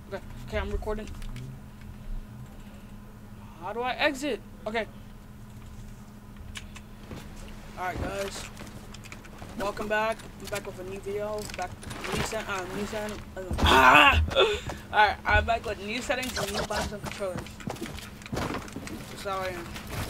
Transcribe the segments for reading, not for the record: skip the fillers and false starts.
Okay, okay, I'm recording. How do I exit? Okay. Alright, guys. Welcome back. I'm back with a new video. Back new setting. Alright, I'm back with new settings and new buttons and controllers. Sorry.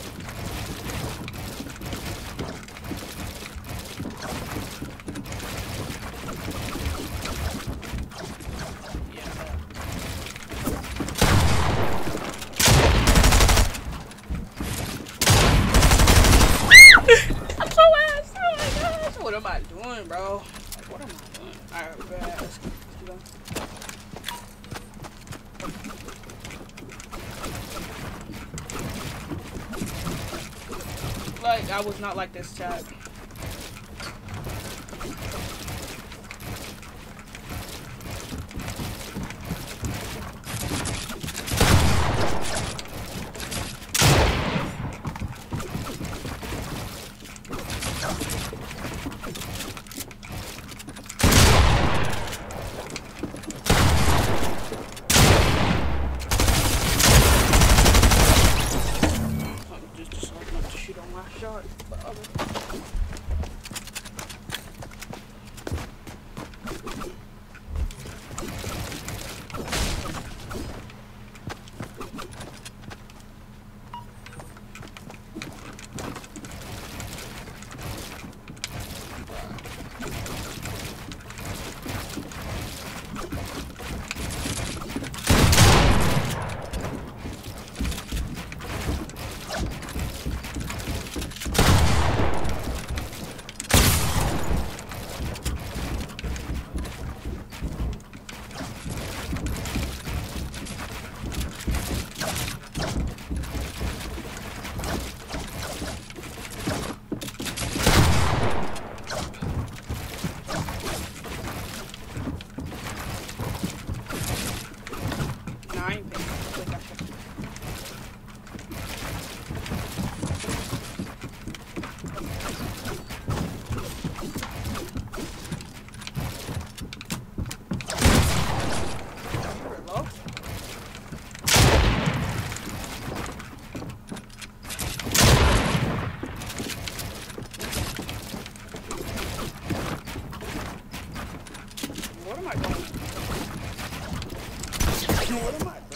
I'm so ass. Oh my gosh. What am I doing, bro? Like, what am I doing? Alright, let's keep going. Like, I was not like this, chat. Just like not to shoot on my shot. But what am I doing? What am I